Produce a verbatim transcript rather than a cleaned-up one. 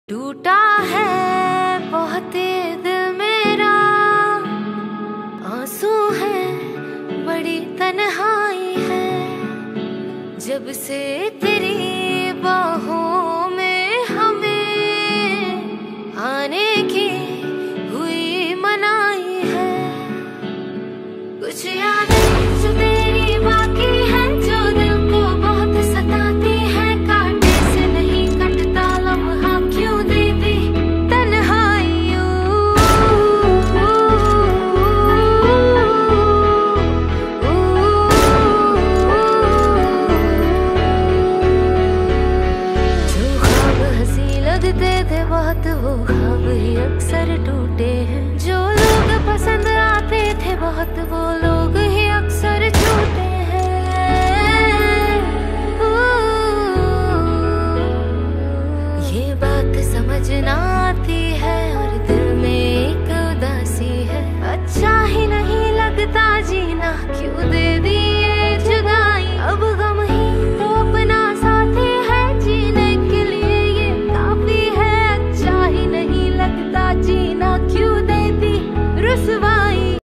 टूटा है बहुत दिल मेरा, आंसू है बड़ी तन्हाई है, जब से तेरी बाहों में हमें आने की हुई मनाई है। कुछ यादें जो तेरी बाकी है, जो दिल को बहुत सताती है, कांटे से नहीं कटता लम्हा क्यों देती तन्हाइयों। जो ख्वाब हंसी लगते थे बहुत, वो ख्वाब ही अक्सर टूटे हैं। जो लोग पसंद आते थे बहुत, वो लोग ही अक्सर छूटे हैं। ओ, ये बात समझना